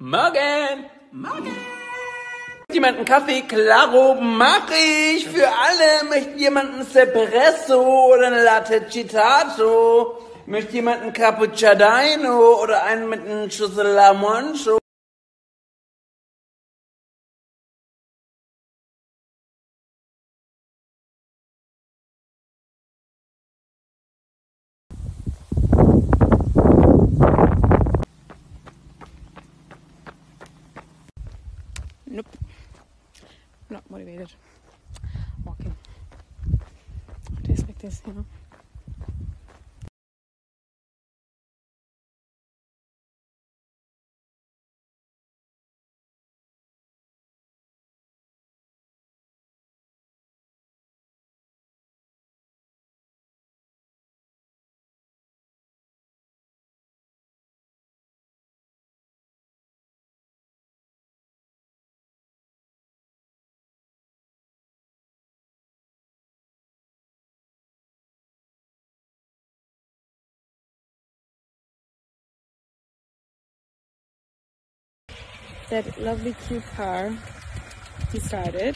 Morgen! Morgen! Jemand einen Kaffee? Klaro, mach ich! Für alle! Möchte jemand einen Espresso oder eine Latte Citato? Möchte jemand einen Cappuccino oder einen mit einem Schüssel Lamoncho? Nope. Not motivated. Walking. Days like this, you know. That lovely cute car decided,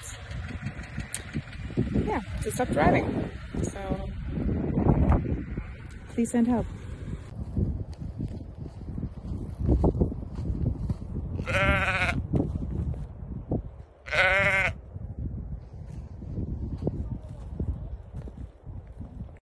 to stop driving. So please send help.